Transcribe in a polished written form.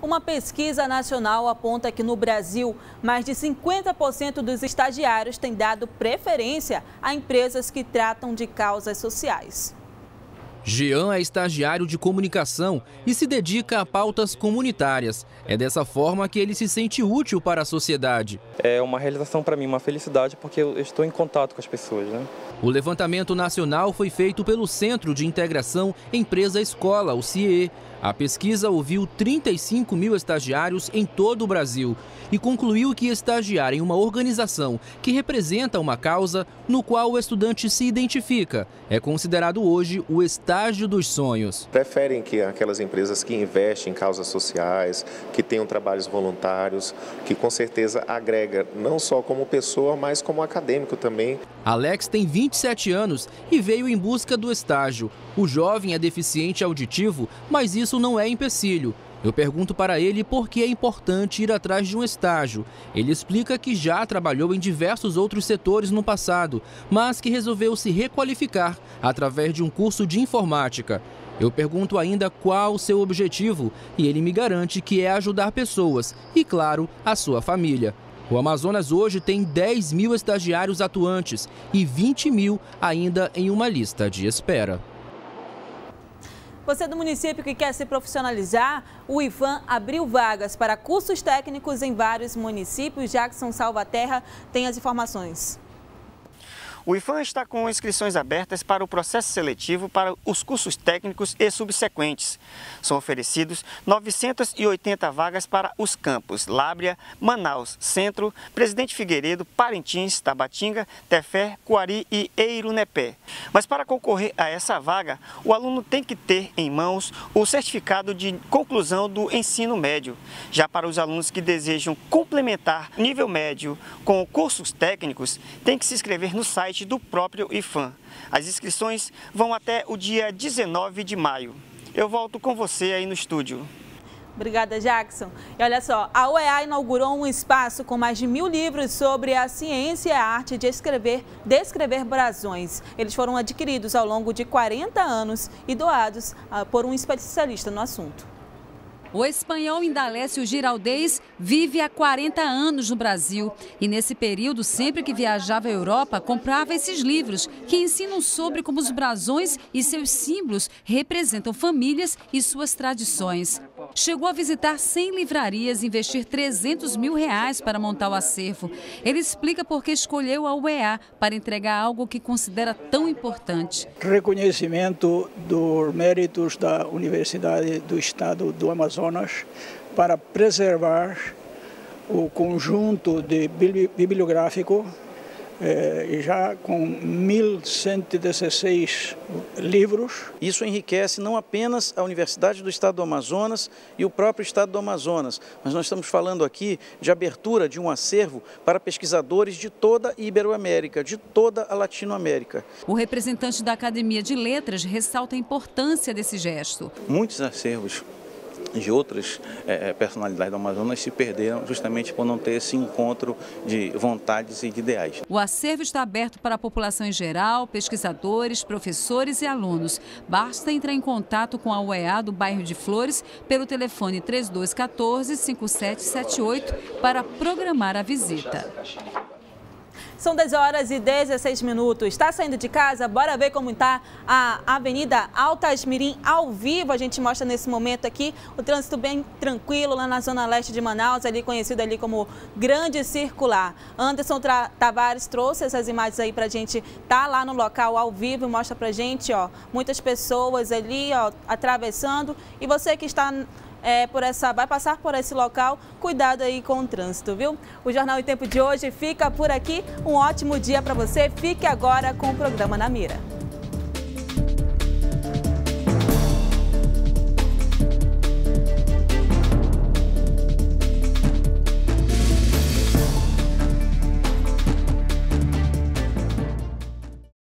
Uma pesquisa nacional aponta que no Brasil, mais de 50% dos estagiários têm dado preferência a empresas que tratam de causas sociais. Jean é estagiário de comunicação e se dedica a pautas comunitárias. É dessa forma que ele se sente útil para a sociedade. É uma realização para mim, uma felicidade, porque eu estou em contato com as pessoas, né? O levantamento nacional foi feito pelo Centro de Integração Empresa-Escola, o CIE. A pesquisa ouviu 35 mil estagiários em todo o Brasil e concluiu que estagiar em uma organização que representa uma causa no qual o estudante se identifica é considerado hoje o estágio dos sonhos. Preferem que aquelas empresas que investem em causas sociais, que tenham trabalhos voluntários, que com certeza agrega não só como pessoa, mas como acadêmico também. Alex tem 27 anos e veio em busca do estágio. O jovem é deficiente auditivo, mas isso não é empecilho. Eu pergunto para ele por que é importante ir atrás de um estágio. Ele explica que já trabalhou em diversos outros setores no passado, mas que resolveu se requalificar através de um curso de informática. Eu pergunto ainda qual o seu objetivo e ele me garante que é ajudar pessoas e, claro, a sua família. O Amazonas hoje tem 10 mil estagiários atuantes e 20 mil ainda em uma lista de espera. Você do município que quer se profissionalizar, o IFAM abriu vagas para cursos técnicos em vários municípios. Jackson Salvaterra tem as informações. O IFAM está com inscrições abertas para o processo seletivo para os cursos técnicos e subsequentes. São oferecidos 980 vagas para os campos Lábrea, Manaus, Centro, Presidente Figueiredo, Parintins, Tabatinga, Tefé, Coari e Eirunepé. Mas para concorrer a essa vaga, o aluno tem que ter em mãos o certificado de conclusão do ensino médio. Já para os alunos que desejam complementar nível médio com cursos técnicos, tem que se inscrever no site do próprio IFAM. As inscrições vão até o dia 19 de maio. Eu volto com você aí no estúdio. Obrigada, Jackson. E olha só, a UEA inaugurou um espaço com mais de 1000 livros sobre a ciência e a arte de descrever brasões. Eles foram adquiridos ao longo de 40 anos e doados por um especialista no assunto. O espanhol Indalécio Giraldez vive há 40 anos no Brasil e nesse período, sempre que viajava à Europa, comprava esses livros que ensinam sobre como os brasões e seus símbolos representam famílias e suas tradições. Chegou a visitar 100 livrarias e investir R$300 mil para montar o acervo. Ele explica por que escolheu a UEA para entregar algo que considera tão importante. Reconhecimento dos méritos da Universidade do Estado do Amazonas para preservar o conjunto bibliográfico, já com 1.116 livros. Isso enriquece não apenas a Universidade do Estado do Amazonas e o próprio Estado do Amazonas, mas nós estamos falando aqui de abertura de um acervo para pesquisadores de toda a Iberoamérica, de toda a Latinoamérica. O representante da Academia de Letras ressalta a importância desse gesto. Muitos acervos de outras personalidades do Amazonas se perderam justamente por não ter esse encontro de vontades e de ideais. O acervo está aberto para a população em geral, pesquisadores, professores e alunos. Basta entrar em contato com a UEA do bairro de Flores pelo telefone 3214-5778 para programar a visita. São 10h16. Está saindo de casa? Bora ver como está a Avenida Altasmirim ao vivo. A gente mostra nesse momento aqui o trânsito bem tranquilo lá na zona leste de Manaus, ali conhecido ali como Grande Circular. Anderson Tavares trouxe essas imagens aí pra gente tá lá no local ao vivo e mostra pra gente, ó, muitas pessoas ali, ó, atravessando. E você que está vai passar por esse local, cuidado aí com o trânsito, viu? O Jornal em Tempo de hoje fica por aqui. Um ótimo dia para você. Fique agora com o programa Na Mira.